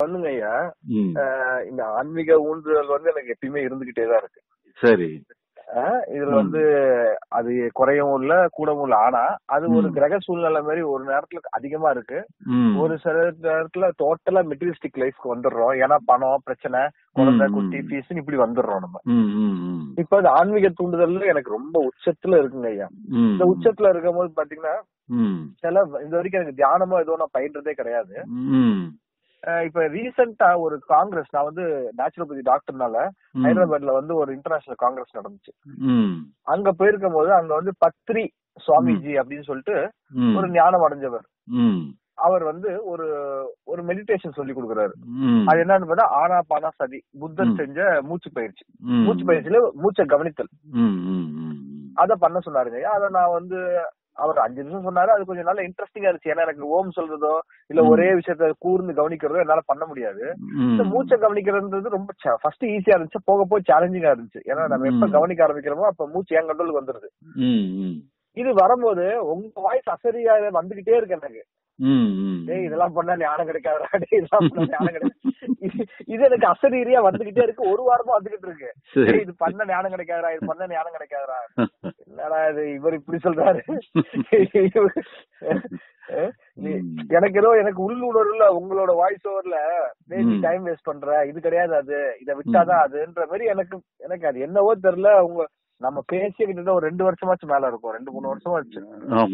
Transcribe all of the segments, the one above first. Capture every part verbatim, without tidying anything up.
பண்ணுங்க ஐயா. இந்த ஆன்மீக ஊன்றுதல் வந்து எனக்கு எப்பயுமே இருந்துகிட்டேதான் இருக்கு. சரி. இதுல வந்து அது குறையவும் இல்ல கூடவும் இல்ல. ஆனா அது ஒரு கிரக சூழ்நிலை மாதிரி ஒரு நேரத்துல அதிகமா இருக்கு. ஒரு சில நேரத்துல டோட்டலா மெட்டீரியலிஸ்டிக் லைஃப்க்கு வந்துடுறோம். ஏன்னா பணம் பிரச்சனை, குழந்தை குட்டி ஃபீஸ் இப்படி வந்துடுறோம் நம்ம. இப்ப அது ஆன்மீக தூண்டுதல் எனக்கு ரொம்ப உச்சத்துல இருக்குங்க ஐயா. இந்த உச்சத்துல இருக்கும் போது பாத்தீங்கன்னா சில இந்த வரைக்கும் எனக்கு தியானமோ ஏதோ நான் பயின்றதே கிடையாது. இப்ப ரீசெண்டா ஒரு காங்கிரஸ், நான் வந்து நேச்சுரோபதி டாக்டர்னால ஹைதராபாத்ல வந்து ஒரு இன்டர்நேஷனல் காங்கிரஸ் நடந்துச்சு. அங்க போயிருக்கும் போது அங்க வந்து பத்ரி சுவாமிஜி அப்படின்னு சொல்லிட்டு ஒரு ஞானம் அடைஞ்சவர், அவர் வந்து ஒரு ஒரு மெடிடேஷன் சொல்லி கொடுக்குறாரு. அது என்னன்னு பார்த்தா ஆனா பானா சதி, புத்தர் செஞ்ச மூச்சு பயிற்சி. மூச்சு பயிற்சியில மூச்சை கவனித்தல், அத பண்ண சொன்னாருங்க. அத நான் வந்து அவர் அஞ்சு நிமிஷம் சொன்னாரு. அது கொஞ்சம் நல்ல இன்ட்ரெஸ்டிங்கா இருந்துச்சு. ஏன்னா எனக்கு ஓம் சொல்றதோ இல்ல ஒரே விஷயத்த கூர்ந்து கவனிக்கிறதோ என்னால பண்ண முடியாது. இந்த மூச்சை கவனிக்கிறது ரொம்ப ஃபர்ஸ்ட் ஈஸியா இருந்துச்சு, போக போய் சேலஞ்சிங்கா இருந்துச்சு. ஏன்னா நம்ம எப்ப கவனிக்க ஆரம்பிக்கிறோமோ அப்ப மூச்சு என் கண்ட்ரோலுக்கு வந்துருது. இது வரும்போது உங்க வாய்ஸ் அசரியா வந்துகிட்டே இருக்கு எனக்கு. டேய் இதெல்லாம் பண்ணா ஞானம் கிடைக்காதா, டேய் இதெல்லாம் பண்ணா ஞானம் கிடைக்காது. இது எனக்கு அசரீரியா வந்துகிட்டே இருக்கு. ஒரு வாரமா வந்துகிட்டு இருக்கு. இது பண்ண ஞானம் கிடைக்காதா, இது பண்ண ஞானம் கிடைக்காதா. என்னடா இது இவர் இப்படி சொல்றாரு. எனக்கு ஏதோ எனக்கு உள்ளுணர்வுல உங்களோட வாய்ஸ் ஓவர்ல நீ டைம் வேஸ்ட் பண்ற, இது கிடையாது அது, இதை விட்டாதான் அதுன்ற மாதிரி எனக்கு எனக்கு அது என்னவோ தெரியல. உங்க நம்ம பேசிய கிட்ட ஒரு ரெண்டு வருஷமாச்சும் மேல இருக்கும், ரெண்டு மூணு வருஷமா ஆச்சு.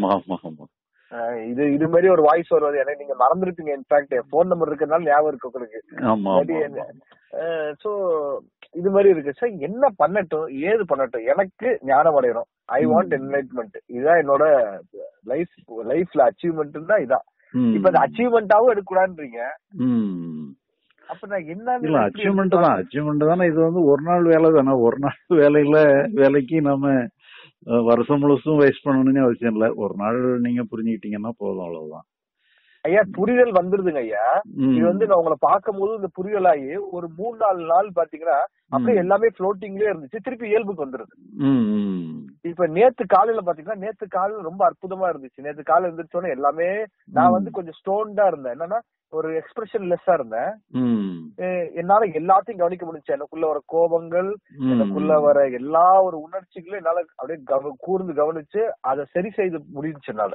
இது இது மாதிரி ஒரு வாய்ஸ் வருவது எனக்கு நீங்க மறந்துருப்பீங்க. இன்ஃபேக்ட் போன் நம்பர் இருக்கிறதுனால ஞாபகம் இருக்கு உங்களுக்கு. சோ இது மாதிரி இருக்கு. சார் என்ன பண்ணட்டும், ஏது பண்ணட்டும், எனக்கு ஞானம் அடையணும். I want enlightenment. இதுதான் என்னோட லைஃப் லைஃப்ல அச்சீவ்மெண்ட் தான் இதான். இப்ப அந்த அச்சீவ்மெண்டாவும் எடுக்கக்கூடாதுன்றீங்க. அப்ப நான் என்ன அச்சீவ்மெண்ட் தான் அச்சீவ்மெண்ட் தானே. இது வந்து ஒரு நாள் வேலை தானே. ஒரு நாள் வேலையில வேலைக்கு நம்ம வருஷம் முழுசும் வேஸ்ட் பண்ணணும்னு அவசியம் இல்ல. ஒரு நாள் நீங்க புரிஞ்சுக்கிட்டீங்கன்னா போதும், அவ்வளவுதான். ஐயா புரிதல் வந்துருதுங்க ஐயா. இது வந்து நான் உங்களை பார்க்கும் போது இந்த புரிதல் ஆகி ஒரு மூணு நாலு நாள் பாத்தீங்கன்னா அப்படியே எல்லாமே ஃப்ளோட்டிங்லயே இருந்துச்சு, திருப்பி இயல்புக்கு வந்துருது. இப்ப நேத்து காலையில பாத்தீங்கன்னா நேத்து காலையில ரொம்ப அற்புதமா இருந்துச்சு. நேத்து காலையில இருந்துச்சோன்னு எல்லாமே நான் வந்து கொஞ்சம் ஸ்டோன்டா இருந்தேன். என்னன்னா ஒரு எக்ஸ்பிரஷன் லெஸ்ஸா இருந்தேன். என்னால எல்லாத்தையும் கவனிக்க முடிஞ்சு. எனக்குள்ள வர கோபங்கள், எனக்குள்ள வர எல்லா ஒரு உணர்ச்சிகளும் என்னால அப்படியே கூர்ந்து கவனிச்சு அதை சரி செய்து முடிஞ்சுச்சு என்னால.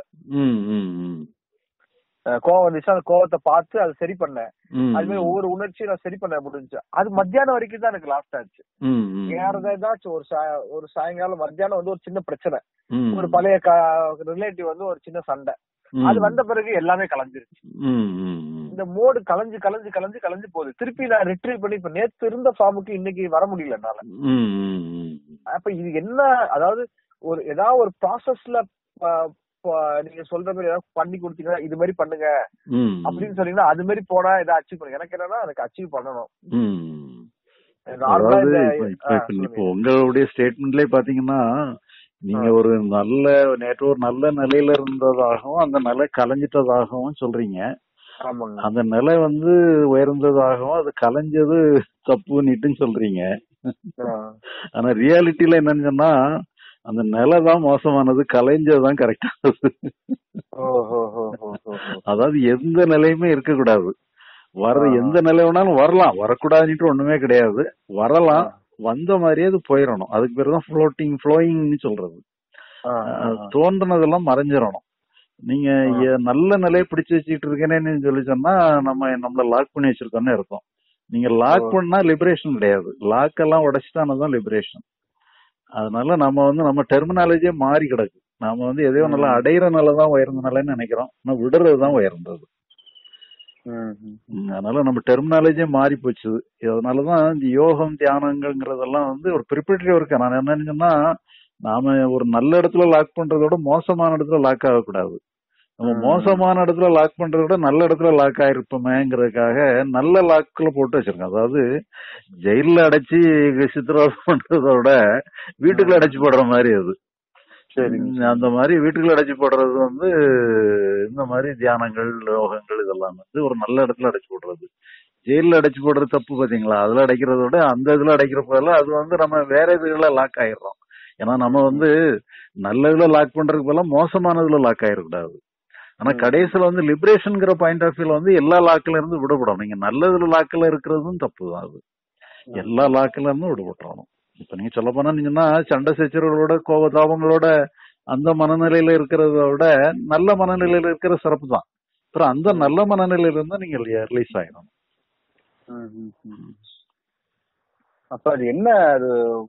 கோவம் வந்துச்சு, அந்த கோவத்தை பார்த்து அதை சரி பண்ணேன். அது மாதிரி ஒவ்வொரு உணர்ச்சியும் நான் சரி பண்ண முடிஞ்சு. அது மத்தியானம் வரைக்கும் தான் எனக்கு லாஸ்ட் ஆச்சு. வேற ஏதாச்சும் ஒரு ஒரு சாயங்காலம் மத்தியானம் வந்து ஒரு சின்ன பிரச்சனை, ஒரு பழைய ரிலேட்டிவ் வந்து ஒரு சின்ன சண்டை, அது வந்த பிறகு எல்லாமே கலைஞ்சிருச்சு. இந்த மோடு கலைஞ்சு கலைஞ்சு கலைஞ்சு கலைஞ்சு போகுது. திருப்பி நான் ரிட்ரீவ் பண்ணி இப்ப நேத்து இருந்த ஃபார்முக்கு இன்னைக்கு வர முடியல என்னால. அப்ப இது என்ன, அதாவது ஒரு ஏதாவது ஒரு ப்ராசஸ்ல நீங்க சொல்ற மாதிரி ஏதாவது பண்ணி கொடுத்தீங்கன்னா இது மாதிரி பண்ணுங்க அப்படின்னு சொன்னீங்கன்னா அது மாதிரி போனா இதை அச்சீவ் பண்ணுங்க. எனக்கு என்னன்னா எனக்கு அச்சீவ் பண்ணணும். உங்களுடைய ஸ்டேட்மெண்ட்லயே பாத்தீங்கன்னா நீங்க ஒரு நல்ல நேற்று ஒரு நல்ல நிலையில இருந்ததாகவும் அந்த நிலை கலைஞ்சிட்டதாகவும் சொல்றீங்க. அந்த நிலை வந்து உயர்ந்ததாகவும் அது கலைஞ்சது தப்பு நீட்டுன்னு சொல்றீங்க. ஆனா ரியாலிட்டியில என்னன்னு சொன்னா அந்த நிலை தான் மோசமானது, கலைஞ்சதுதான் கரெக்டானது. அதாவது எந்த நிலையுமே இருக்க கூடாது. வர்ற எந்த நிலை வேணாலும் வரலாம், வரக்கூடாதுன்னு ஒண்ணுமே கிடையாது. வரலாம், வந்த மாதிரியே அது போயிடணும். அதுக்கு பேருதான் ஃப்ளோட்டிங் ஃப்ளோயிங்னு சொல்றது. தோன்றினதெல்லாம் மறைஞ்சிடணும். நீங்க நல்ல நிலையை பிடிச்சு வச்சுட்டு இருக்கேன்னு சொல்லி சொன்னா நம்ம நம்மள லாக் பண்ணி வச்சிருக்கோம்னு இருக்கும். நீங்க லாக் பண்ணா லிபரேஷன் கிடையாது. லாக் எல்லாம் உடைச்சிட்டானதான் லிபரேஷன். அதனால நம்ம வந்து நம்ம டெர்மினாலஜியே மாறி கிடக்கு. நாம வந்து எதையோ நல்லா அடையிற நிலைதான் உயர்ந்த நிலைன்னு நினைக்கிறோம். ஆனா விடுறதுதான் உயர்ந்தது. அதனால நம்ம டெர்மினாலஜியே மாறி போச்சு. அதனாலதான் இந்த யோகம் தியானங்கிறதெல்லாம் வந்து ஒரு ப்ரிப்பரேட்டரி ஒர்க். நான் என்ன நினைச்சேன்னா நாம ஒரு நல்ல இடத்துல லாக் பண்றதோட மோசமான இடத்துல லாக் ஆகக்கூடாது. நம்ம மோசமான இடத்துல லாக் பண்றத விட நல்ல இடத்துல லாக் ஆயிருப்போமேங்கிறதுக்காக நல்ல லாக்ல போட்டு வச்சிருக்கோம். அதாவது ஜெயில அடைச்சி சித்திரவதை பண்றதோட வீட்டுக்குள்ள அடைச்சு போடுற மாதிரி அது. அந்த மாதிரி வீட்டுக்குள்ள அடைச்சு போடுறது வந்து இந்த மாதிரி தியானங்கள் யோகங்கள் இதெல்லாம் வந்து ஒரு நல்ல இடத்துல அடைச்சு போடுறது. ஜெயில அடைச்சு போடுறது தப்பு பாத்தீங்களா? அதுல அடைக்கிறத விட அந்த இதுல அடைக்கிறப்ப அது வந்து நம்ம வேற இதுல லாக் ஆயிடுறோம். ஏன்னா நம்ம வந்து நல்ல இதுல லாக் பண்றதுக்கு பதிலா மோசமானதுல லாக் ஆயிடக்கூடாது. ஆனா கடைசியில வந்து லிபரேஷன்ங்கிற பாயிண்ட் ஆஃப் வியூல வந்து எல்லா லாக்கில இருந்து விடுபடும். நீங்க நல்லதுல லாக்கில இருக்கிறதும் தப்பு தான். அது எல்லா லாக்கில இருந்து விடுபட்டுறணும். இப்ப நீங்க சொல்ல போனா நீங்கன்னா சண்டை சச்சரவுகளோட கோபதாபங்களோட அந்த மனநிலையில இருக்கிறத விட நல்ல மனநிலையில இருக்கிற சிறப்பு தான். அப்புறம் அந்த நல்ல மனநிலையில இருந்தா நீங்க ரிலீஸ் ஆயிடும். அப்ப அது என்ன, அது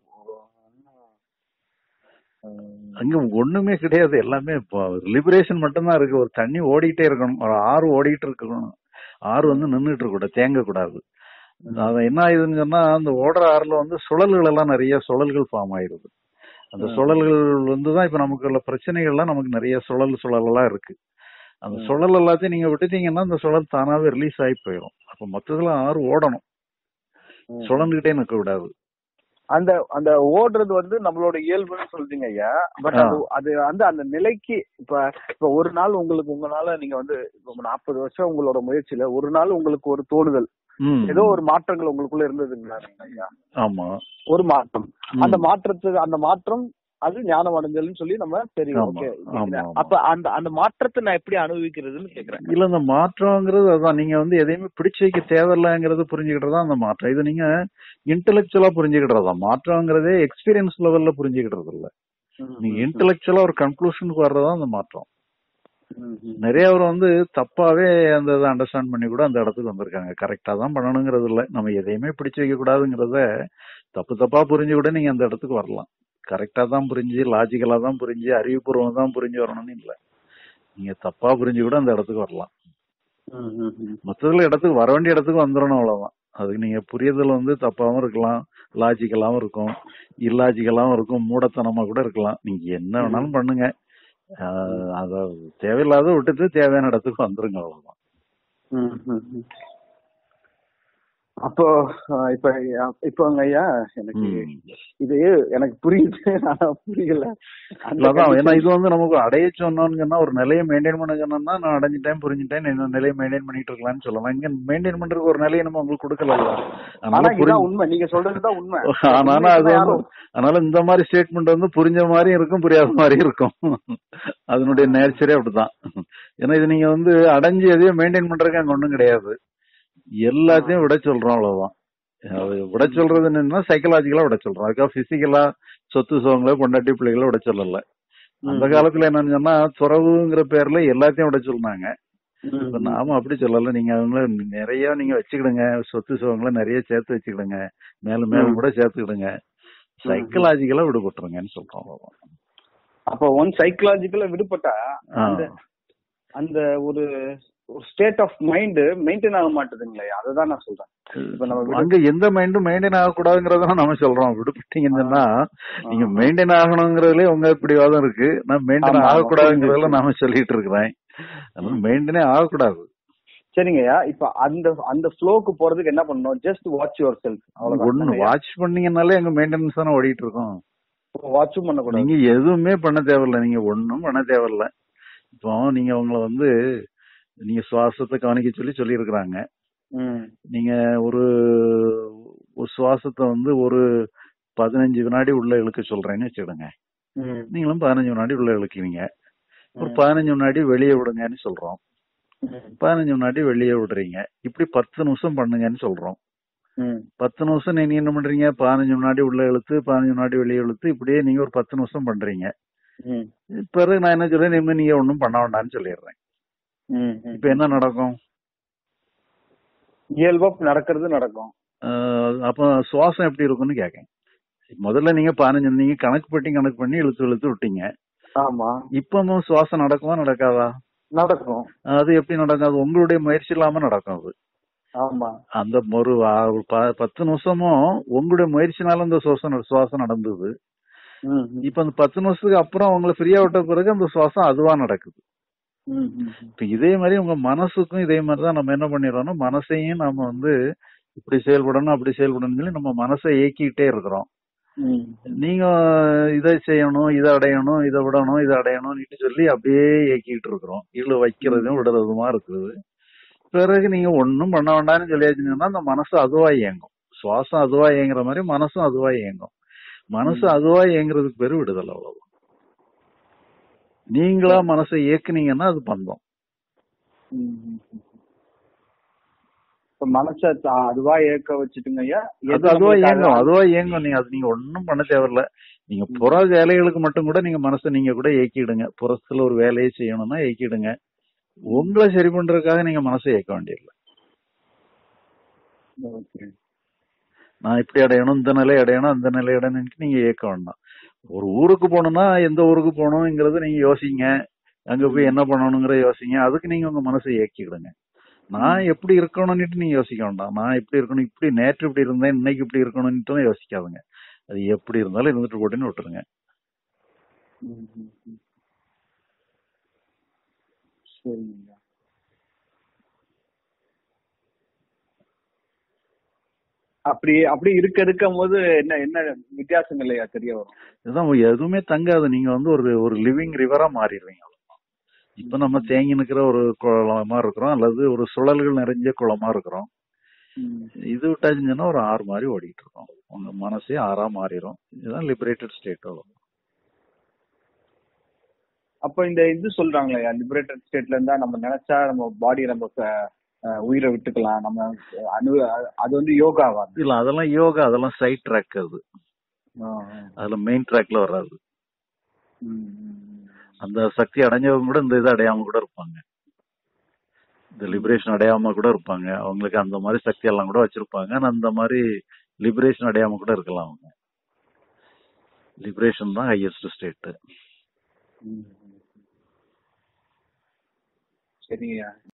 அங்க ஒண்ணுமே கிடையாது. எல்லாமே லிபரேஷன் மட்டும்தான் இருக்கு. ஒரு தண்ணி ஓடிட்டே இருக்கணும், ஒரு ஆறு ஓடிட்டு இருக்கணும். ஆறு வந்து நின்றுட்டு இருக்க கூடாது, தேங்க கூடாது. அது என்ன ஆயுதுன்னு சொன்னா அந்த ஓடுற ஆறுல வந்து சுழல்கள் எல்லாம் நிறைய சுழல்கள் ஃபார்ம் ஆயிருது. அந்த சுழல்கள் வந்துதான் இப்ப நமக்கு உள்ள பிரச்சனைகள்லாம் நமக்கு நிறைய சுழல் சுழல் எல்லாம் இருக்கு. அந்த சுழல் எல்லாத்தையும் நீங்க விட்டுட்டீங்கன்னா அந்த சுழல் தானாவே ரிலீஸ் ஆகி போயிடும். அப்ப மொத்தத்துல ஆறு ஓடணும், சுழந்துகிட்டே நிற்க கூடாது. அந்த அந்த ஓடுறது வந்து நம்மளோட இயல்புன்னு சொல்றீங்க ஐயா. பட் அது அது வந்து அந்த நிலைக்கு இப்ப இப்ப ஒரு நாள் உங்களுக்கு உங்களால நீங்க வந்து நாற்பது வருஷம் உங்களோட முயற்சியில ஒரு நாள் உங்களுக்கு ஒரு தோணுதல், ஏதோ ஒரு மாற்றங்கள் உங்களுக்குள்ள இருந்ததுங்களா ஐயா? ஆமா, ஒரு மாற்றம். அந்த மாற்றத்துக்கு அந்த மாற்றம் அது ஞானம் அடைஞ்சல்னு சொல்லி நம்ம சரி ஓகே. அப்ப அந்த அந்த மாற்றத்தை நான் எப்படி அனுபவிக்கிறதுன்னு கேக்குறேன். இல்ல, அந்த மாற்றம்ங்கிறது அதான் நீங்க வந்து எதையுமே பிடிச்சு வைக்க தேவையில்லைங்கிறது புரிஞ்சுக்கிட்டதா அந்த மாற்றம். இது நீங்க இன்டெலக்சுவலா புரிஞ்சுக்கிட்டதா மாற்றம்ங்கிறதே எக்ஸ்பீரியன்ஸ் லெவல்ல புரிஞ்சுக்கிட்டது இல்ல. நீங்க இன்டெலக்சுவலா ஒரு கன்க்ளூஷனுக்கு வர்றதா அந்த மாற்றம். நிறைய பேர் வந்து தப்பாவே அந்த இதை அண்டர்ஸ்டாண்ட் பண்ணி கூட அந்த இடத்துக்கு வந்திருக்காங்க. கரெக்டா தான் பண்ணணுங்கிறது இல்ல, நம்ம எதையுமே பிடிச்சு வைக்க கூடாதுங்கிறத தப்பு தப்பா புரிஞ்சு கூட நீங்க அந்த இடத்துக்கு வரலாம். கரெக்டா தான் புரிஞ்சு, லாஜிக்கலா தான் புரிஞ்சு, அறிவுபூர்வம் தான் புரிஞ்சு வரணும்னு இல்ல, நீங்க தப்பா புரிஞ்சு கூட அந்த இடத்துக்கு வரலாம். மொத்தத்துல இடத்துக்கு வர வேண்டிய இடத்துக்கு வந்துடணும், அவ்வளவுதான். அதுக்கு நீங்க புரியுதல் வந்து தப்பாவும் இருக்கலாம், லாஜிக்கலாவும் இருக்கும், இல்லாஜிக்கலாவும் இருக்கும், மூடத்தனமா கூட இருக்கலாம். நீங்க என்ன வேணாலும் பண்ணுங்க, அத தேவையில்லாத விட்டுட்டு தேவையான இடத்துக்கு வந்துருங்க, அவ்வளவுதான். அப்போ இப்ப இப்போ ஐயா எனக்கு இது எனக்கு புரியுது, புரியல. ஏன்னா இது வந்து நமக்கு அடைய சொன்னோம்னு சொன்னா ஒரு நிலையை மெயின்டைன் பண்ண சொன்னோம்னா நான் அடைஞ்சிட்டேன் புரிஞ்சுட்டேன் இன்னொரு நிலையை மெயின்டைன் பண்ணிட்டு இருக்கலாம்னு சொல்லலாம். இங்க மெயின்டைன் பண்றதுக்கு ஒரு நிலையை நம்ம உங்களுக்கு கொடுக்கல. உண்மை, நீங்க சொல்றதுதான் உண்மை. ஆனா அது வந்து அதனால இந்த மாதிரி ஸ்டேட்மெண்ட் வந்து புரிஞ்ச மாதிரியும் இருக்கும், புரியாத மாதிரியும் இருக்கும். அதனுடைய நேச்சரே அப்படிதான். ஏன்னா இது நீங்க வந்து அடைஞ்சு எதையும் மெயின்டைன் பண்றதுக்கு அங்க ஒண்ணும் கிடையாது. எல்லாத்தையும் விட சொல்றோம், அவ்வளவுதான். விட சொல்றது என்னன்னா சைக்கலாஜிக்கலா விட சொல்றோம். அதுக்காக பிசிக்கலா சொத்து சுகங்களை கொண்டாட்டி பிள்ளைகளை விட சொல்லல. அந்த காலத்துல என்னன்னு சொன்னா துறவுங்கிற பேர்ல எல்லாத்தையும் விட சொன்னாங்க. நாம அப்படி சொல்லல. நீங்க அவங்க நிறைய நீங்க வச்சுக்கிடுங்க, சொத்து சுகங்களை நிறைய சேர்த்து வச்சுக்கிடுங்க, மேலும் மேலும் கூட சேர்த்துக்கிடுங்க, சைக்கலாஜிக்கலா விடுபட்டுருங்கன்னு சொல்றோம், அவ்வளவுதான். அப்ப ஒன் சைக்கலாஜிக்கலா விடுபட்டா அந்த ஒரு ஒரு ஸ்டேட் ஆஃப் மைண்ட் மெயின்டைன் ஆக மாட்டேதுங்களே, அதுதான் நான் சொல்றேன். இப்ப நம்ம அங்க எந்த மைண்டும் மெயின்டைன் ஆகக்கூடாதுங்கிறத நம்ம சொல்றோம். விடுபட்டீங்கன்னா நீங்க மெயின்டைன் ஆகணுங்கிறதுல உங்க பிடிவாதம் இருக்கு, நான் மெயின்டைன் ஆகக்கூடாதுங்கிறதுல நாம சொல்லிட்டு இருக்கிறேன். மெயின்டைனே ஆகக்கூடாது. சரிங்கய்யா, இப்ப அந்த அந்த ஃப்ளோக்கு போறதுக்கு என்ன பண்ணணும்? Just watch yourself. ஒண்ணு வாட்ச் பண்ணீங்கன்னாலே எங்க மெயின்டெனன்ஸ் தானே ஓடிட்டு இருக்கோம். வாட்சும் பண்ணக்கூடாது. நீங்க எதுவுமே பண்ண தேவையில்லை, நீங்க ஒன்னும் பண்ண தேவையில்லை. இப்போ நீங்க உங்களை வந்து நீங்க சுவாசத்தை கவனிக்க சொல்லி சொல்லி இருக்கிறாங்க. நீங்க ஒரு ஒரு சுவாசத்தை வந்து ஒரு பதினஞ்சு வினாடி உள்ள இழுக்க சொல்றேன்னு வச்சுக்கிடுங்க. நீங்களும் பதினஞ்சு வினாடி உள்ள இழுக்குவீங்க. ஒரு பதினஞ்சு வினாடி வெளியே விடுங்கன்னு சொல்றோம். பதினஞ்சு வினாடி வெளியே விடுறீங்க. இப்படி பத்து நிமிஷம் பண்ணுங்கன்னு சொல்றோம். பத்து நிமிஷம் நீங்க என்ன பண்றீங்க? பதினஞ்சு வினாடி உள்ள இழுத்து பதினஞ்சு வினாடி வெளியே இழுத்து இப்படியே நீங்க ஒரு பத்து நிமிஷம் பண்றீங்க. பிறகு நான் என்ன சொல்றேன், இனிமே நீங்க ஒன்னும் பண்ண வேண்டாம்னு சொல்லிடுறேன். இப்ப என்ன நடக்கும்? இயல்பா நடக்கிறது நடக்கும். அப்ப சுவாசம் எப்படி இருக்கும்னு கேட்கேன். முதல்ல நீங்க பதினஞ்சு நீங்க கணக்கு பண்ணி கணக்கு பண்ணி இழுத்து இழுத்து விட்டீங்க. ஆமா. இப்ப சுவாசம் நடக்குமா நடக்காதா? நடக்கும். அது எப்படி நடக்கும்? அது உங்களுடைய முயற்சி இல்லாம நடக்கும். அது ஆமா. அந்த ஒரு பத்து நிமிஷமும் உங்களுடைய முயற்சினால அந்த சுவாசம் சுவாசம் நடந்தது. இப்ப அந்த பத்து நிமிஷத்துக்கு அப்புறம் உங்களை ஃப்ரீயா விட்ட பிறகு அந்த சுவாசம் அதுவா நடக்குது. இப்ப இதே மாதிரி உங்க மனசுக்கும் இதே மாதிரிதான் நம்ம என்ன பண்ணிடுறோம்னா மனசையும் நாம வந்து இப்படி செயல்படணும் அப்படி செயல்படணும்னு சொல்லி நம்ம மனசை இயக்கிட்டே இருக்கிறோம். நீங்க இதை செய்யணும், இதை அடையணும், இதை விடணும், இதை அடையணும்னு சொல்லி அப்படியே இயக்கிட்டு இருக்கிறோம். இழு வைக்கிறதும் விடுறதுமா இருக்குது. பிறகு நீங்க ஒன்னும் பண்ண வேண்டாம்னு சொல்லியாச்சுன்னா அந்த மனசு அதுவா இயங்கும். சுவாசம் அதுவா இயங்குற மாதிரி மனசும் அதுவா இயங்கும். மனசு அதுவா இயங்குறதுக்கு பேரு விடுதல், அவ்வளவு. நீங்களா மனசை இயக்குனீங்கன்னா அது பந்தம். இப்ப மனச தா- அதுவா ஏக்க வச்சுட்டுங்க ஐயா. அது எது அதுவா நம்மளுக்கு அது இயங்கும், அதுவா இயங்கும். நீங்க அது நீங்க ஒன்னும் பண்ண தேவையில்ல. நீங்க புற வேலைகளுக்கு மட்டும் கூட நீங்க மனசை நீங்க கூட இயக்கிடுங்க. புறத்துல ஒரு வேலையை செய்யணும்னா இயக்கிடுங்க. உங்களை சரி பண்றதுக்காக நீங்க மனசை இயக்க வேண்டியதில்லை. ஓகே. நான் இப்படி அடையணும், இந்த நிலை அடையணும், அந்த நிலை அடையணும்னு நீங்க இயக்க வேண்டாம். ஒரு ஊருக்கு போகணும்னா எந்த ஊருக்கு போகணுங்கிறத நீங்க யோசிங்க. அங்க போய் என்ன பண்ணணுங்கிற யோசிங்க. அதுக்கு நீங்க உங்க மனசை இயக்கிடுங்க. நான் எப்படி இருக்கணும்னுட்டு நீங்க யோசிக்க வேண்டாம். நான் எப்படி இருக்கணும், இப்படி நேற்று இப்படி இருந்தேன், இன்னைக்கு இப்படி இருக்கணும்னு யோசிக்காதுங்க. அது எப்படி இருந்தாலும் இருந்துட்டு போட்டுன்னு விட்டுருங்க. சரிங்க. அப்படி அப்படி இருக்க இருக்கும் போது என்ன என்ன வித்தியாசம் இல்லையா தெரிய வரும். இதுதான் எதுவுமே தங்காது. நீங்க வந்து ஒரு ஒரு லிவிங் ரிவரா மாறிடுவீங்க. இப்ப நம்ம தேங்கி நிக்கிற ஒரு குளமா இருக்கிறோம், அல்லது ஒரு சுழல்கள் நிறைஞ்ச குளமா இருக்கிறோம். இது விட்டாச்சுன்னா ஒரு ஆறு மாதிரி ஓடிட்டு இருக்கோம். உங்க மனசே ஆறா மாறிடும். இதுதான் லிபரேட்டட் ஸ்டேட். அப்ப இந்த இது சொல்றாங்களே லிபரேட்டட் ஸ்டேட்ல இருந்தா நம்ம நினைச்சா நம்ம பாடி நம்ம உயிரை விட்டுக்கலாம். நம்ம அனு அது வந்து யோகாவா? இல்ல, அதெல்லாம் யோகா, அதெல்லாம் சைட் ட்ராக். அது அதுல மெயின் ட்ராக்ல வராது. அந்த சக்தி அடைஞ்சவங்க கூட இந்த இது அடையாம கூட இருப்பாங்க. இந்த லிபரேஷன் அடையாம கூட இருப்பாங்க. அவங்களுக்கு அந்த மாதிரி சக்தி எல்லாம் கூட வச்சிருப்பாங்க. அந்த மாதிரி லிபரேஷன் அடையாம கூட இருக்கலாம். அவங்க லிபரேஷன் தான் ஹையஸ்ட் ஸ்டேட். சரிங்க.